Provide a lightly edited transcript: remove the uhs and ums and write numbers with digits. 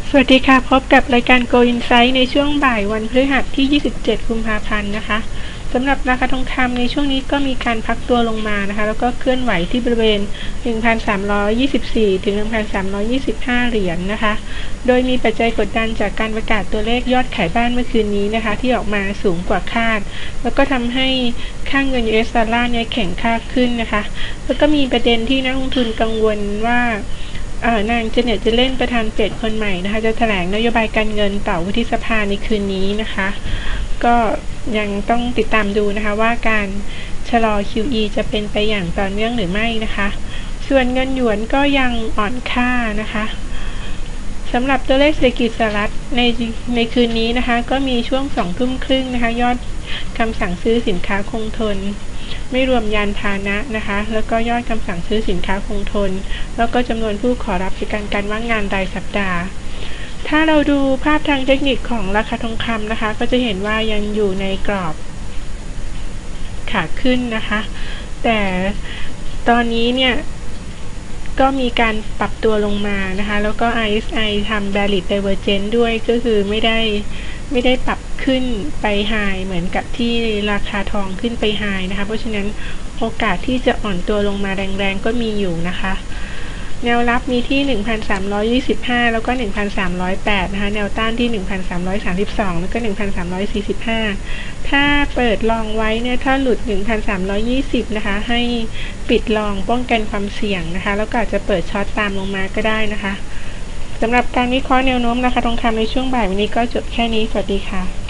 สวัสดีค่ะพบกับรายการ Go Insight ในช่วงบ่ายวันพฤหัสที่ 27 กุมภาพันธ์นะคะสำหรับราคาทองคำในช่วงนี้ก็มีการพักตัวลงมานะคะแล้วก็เคลื่อนไหวที่บริเวณ 1,324 ถึง 1,325 เหรียญนะคะโดยมีปัจจัยกดดันจากการประกาศตัวเลขยอดขายบ้านเมื่อคืนนี้นะคะที่ออกมาสูงกว่าคาดแล้วก็ทำให้ค่าเงิน US ดอลลาร์เนี่ยแข็งค่าขึ้นนะคะแล้วก็มีประเด็นที่นักลงทุนกังวลว่านางเจเน็ตจะเล่นประธานเฟดคนใหม่นะคะจะแถลงนโยบายการเงินต่อวุฒิสภาในคืนนี้นะคะก็ยังต้องติดตามดูนะคะว่าการชะลอ QE จะเป็นไปอย่างต่อเนื่องหรือไม่นะคะส่วนเงินหยวนก็ยังอ่อนค่านะคะสำหรับตัวเลขเศรษฐกิจสหรัฐในคืนนี้นะคะก็มีช่วง2 ทุ่มครึ่งนะคะยอดคำสั่งซื้อสินค้าคงทนไม่รวมยานพาหนะนะคะแล้วก็ยอดคำสั่งซื้อสินค้าคงทนแล้วก็จำนวนผู้ขอรับประกันการว่างงานรายสัปดาห์ถ้าเราดูภาพทางเทคนิคของราคาทองคำนะคะก็จะเห็นว่ายังอยู่ในกรอบขาขึ้นนะคะแต่ตอนนี้เนี่ยก็มีการปรับตัวลงมานะคะแล้วก็ RSI ทำ Bearish Divergence ด้วยก็คือไม่ได้ปรับขึ้นไปไฮเหมือนกับที่ราคาทองขึ้นไปไฮนะคะเพราะฉะนั้นโอกาสที่จะอ่อนตัวลงมาแรงๆก็มีอยู่นะคะแนวรับมีที่ 1,325 แล้วก็ 1,308 นะคะแนวต้านที่ 1,332 แล้วก็ 1,345 ถ้าเปิดลองไว้เนี่ยถ้าหลุด 1,320 นะคะให้ปิดลองป้องกันความเสี่ยงนะคะแล้วก็อาจจะเปิดช็อตตามลงมาก็ได้นะคะสำหรับการวิเคราะห์แนวโน้มราคาทองคำในช่วงบ่ายวันนี้ก็จบแค่นี้สวัสดีค่ะ